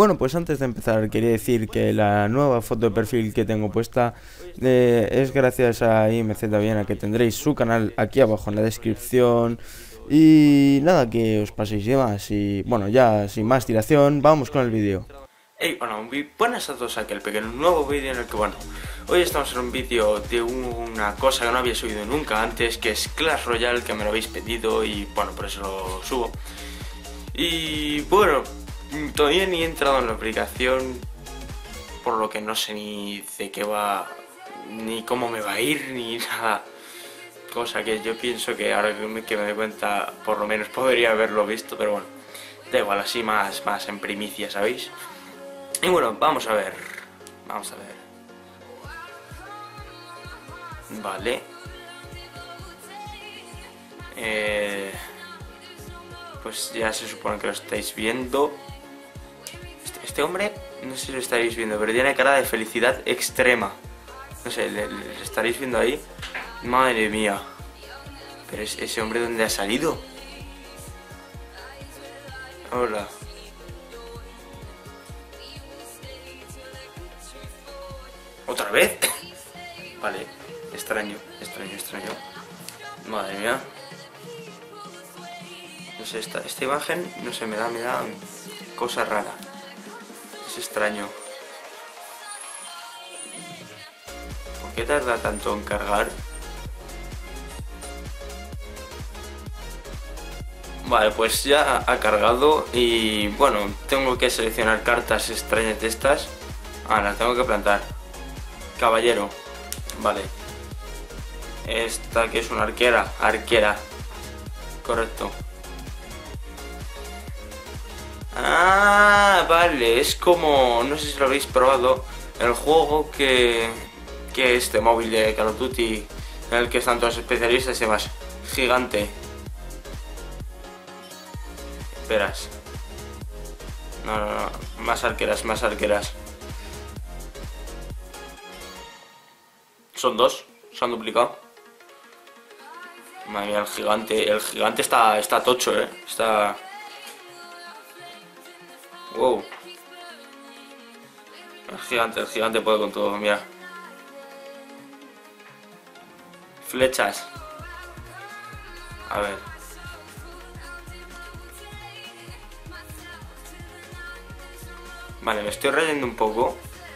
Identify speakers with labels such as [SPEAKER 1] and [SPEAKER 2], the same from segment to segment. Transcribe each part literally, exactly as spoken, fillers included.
[SPEAKER 1] Bueno, pues antes de empezar quería decir que la nueva foto de perfil que tengo puesta eh, es gracias a I M Z Viena, que tendréis su canal aquí abajo en la descripción. Y nada, que os paséis y demás. Y bueno, ya sin más dilación, vamos con el vídeo.
[SPEAKER 2] Hey, bueno, muy buenas a todos aquí, el pequeño nuevo vídeo en el que, bueno, hoy estamos en un vídeo de una cosa que no había subido nunca antes, que es Clash Royale, que me lo habéis pedido y, bueno, por eso lo subo. Y, bueno, todavía ni he entrado en la aplicación, por lo que no sé ni de qué va, ni cómo me va a ir, ni nada. Cosa que yo pienso que ahora que me, que me doy cuenta, por lo menos podría haberlo visto, pero bueno, da igual, así más, más en primicia, ¿sabéis? Y bueno, vamos a ver. Vamos a ver. Vale. Eh, pues ya se supone que lo estáis viendo. Este, este hombre, no sé si lo estáis viendo, pero tiene cara de felicidad extrema. No sé, le, le estaréis viendo ahí. Madre mía. Pero es, ese hombre, ¿dónde ha salido? Hola. ¿Otra vez? Vale, extraño, extraño, extraño. Madre mía. No sé, esta, esta imagen, no sé, me da, me da cosa rara. Es extraño. ¿Por qué tarda tanto en cargar? Vale, pues ya ha cargado y bueno, tengo que seleccionar cartas extrañas de estas. Ah, las tengo que plantar. Caballero, vale. Esta que es una arquera, arquera. Correcto. Ah, vale, es como, no sé si lo habéis probado, el juego que, que este móvil de Call of Duty, en el que están todos los especialistas y demás. Gigante. Esperas. No, no, no, más arqueras, más arqueras. Son dos, se han duplicado. Madre mía, el gigante. El gigante está, está tocho, eh. Está... Wow. El gigante, el gigante puede con todo, mira. Flechas. A ver. Vale, me estoy rayando un poco.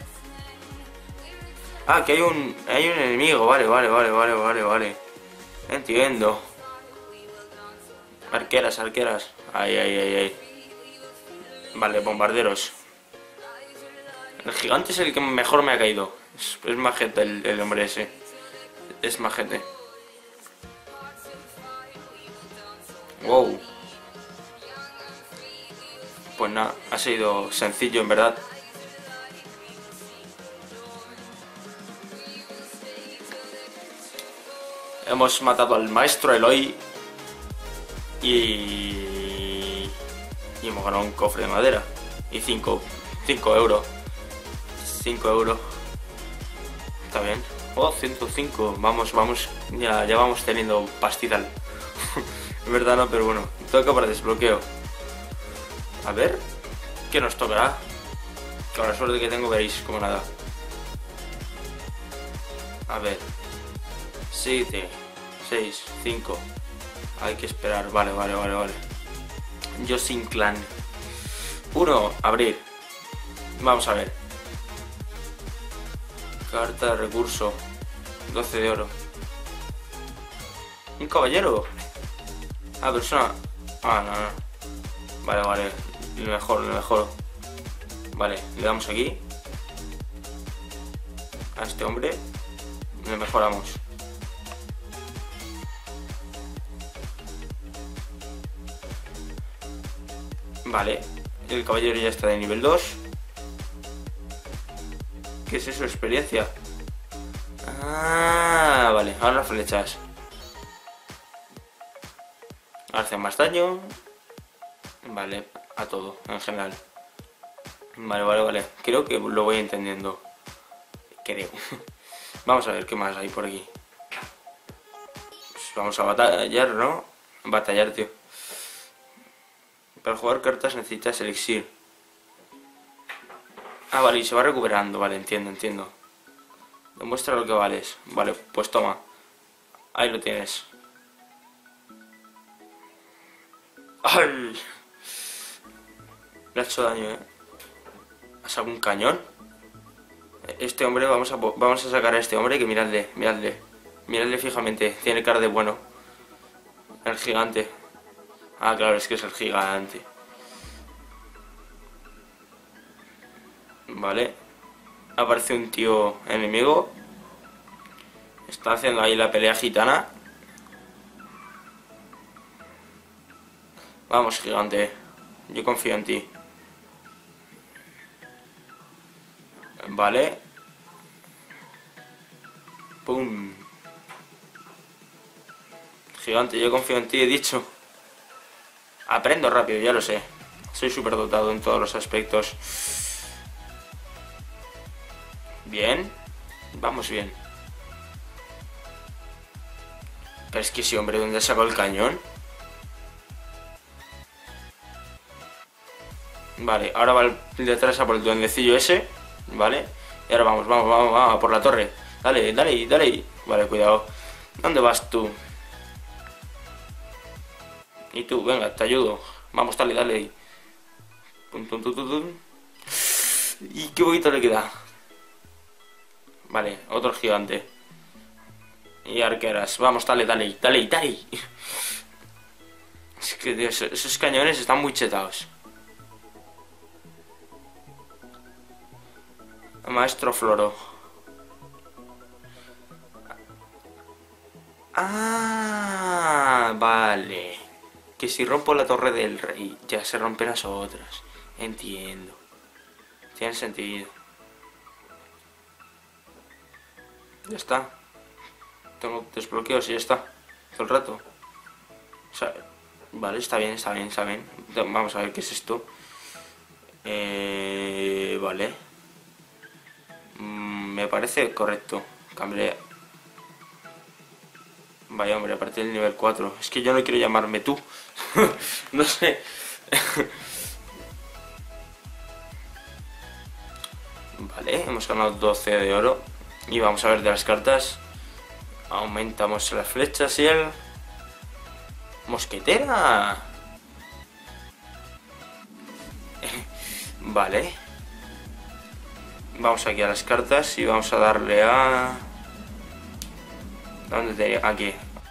[SPEAKER 2] Ah, que hay un, hay un enemigo, vale, vale, vale, vale, vale, vale. Entiendo. Arqueras, arqueras. Ay, ay, ay, ay. Vale, bombarderos. El gigante es el que mejor me ha caído. Es, es majete el, el hombre ese. Es majete. Wow. Pues nada, ha sido sencillo en verdad. Hemos matado al maestro Eloy y, y hemos ganado un cofre de madera y cinco euros. cinco euros. Está bien. Oh, ciento cinco. Vamos, vamos. Ya, ya vamos teniendo pastizal. En verdad no, pero bueno. Toca para desbloqueo. A ver. ¿Qué nos tocará? Con la suerte que tengo veréis como nada. A ver. siete, seis, cinco. Hay que esperar, vale, vale, vale, vale. Yo sin clan. uno, abrir. Vamos a ver. Carta de recurso. doce de oro. Un caballero. Ah, persona. Ah, no, no. Vale, vale. Lo mejor, lo mejor. Vale, le damos aquí. A este hombre. Le mejoramos. Vale, el caballero ya está de nivel dos. ¿Qué es eso? Experiencia. Ah, vale, ahora las flechas. Hacen más daño. Vale, a todo, en general. Vale, vale, vale. Creo que lo voy entendiendo. Creo. Vamos a ver qué más hay por aquí. Pues vamos a batallar, ¿no? Batallar, tío. Para jugar cartas necesitas elixir. Ah, vale, y se va recuperando. Vale, entiendo, entiendo. Demuestra lo que vales. Vale, pues toma. Ahí lo tienes. ¡Ay! Le ha hecho daño, ¿eh? ¿Has algún cañón? Este hombre, vamos a, vamos a sacar a este hombre, que miradle, miradle. Miradle fijamente, tiene cara de bueno. El gigante. Ah, claro, es que es el gigante. Vale. Aparece un tío enemigo. Está haciendo ahí la pelea gitana. Vamos, gigante. Yo confío en ti. Vale. Pum. Gigante, yo confío en ti, he dicho. Aprendo rápido, ya lo sé. Soy súper dotado en todos los aspectos. Bien. Vamos bien. Pero es que sí, hombre, ¿dónde sacó el cañón? Vale, ahora va el detrás a por el duendecillo ese. Vale. Y ahora vamos, vamos, vamos, vamos, a por la torre. Dale, dale, dale. Vale, cuidado. ¿Dónde vas tú? Y tú, venga, te ayudo. Vamos, dale, dale. Tum, tum, tum, tum, tum. Y qué poquito le queda. Vale, otro gigante. Y arqueras. Vamos, dale, dale, dale, dale. Es que, Dios, esos cañones están muy chetados. Maestro Floro. Ah, vale. Que si rompo la torre del rey, ya se rompen las otras. Entiendo. Tiene sentido. Ya está. Tengo desbloqueos y ya está. Todo el rato. O sea, vale, está bien, está bien, está bien. Vamos a ver qué es esto. Eh, vale. Mm, me parece correcto. Cambié. Vaya, hombre, a partir del nivel cuatro. Es que yo no quiero llamarme tú. No sé. Vale, hemos ganado doce de oro. Y vamos a ver de las cartas. Aumentamos las flechas y el... ¡Mosquetera! Vale. Vamos aquí a las cartas y vamos a darle a... ¿Dónde tenía? Aquí.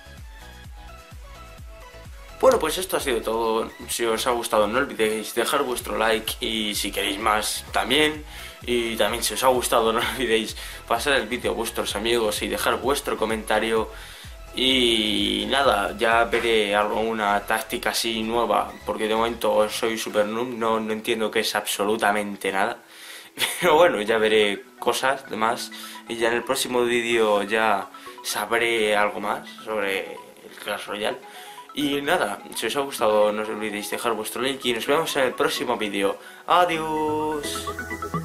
[SPEAKER 2] Bueno, pues esto ha sido todo. Si os ha gustado no olvidéis dejar vuestro like y si queréis más también. Y también si os ha gustado no olvidéis pasar el vídeo a vuestros amigos y dejar vuestro comentario. Y nada, ya veré alguna táctica así nueva, porque de momento soy super noob, no, no entiendo qué es absolutamente nada. Pero bueno, ya veré cosas demás y ya en el próximo vídeo ya sabré algo más sobre el Clash Royale. Y nada, si os ha gustado no os olvidéis dejar vuestro like y nos vemos en el próximo vídeo. Adiós.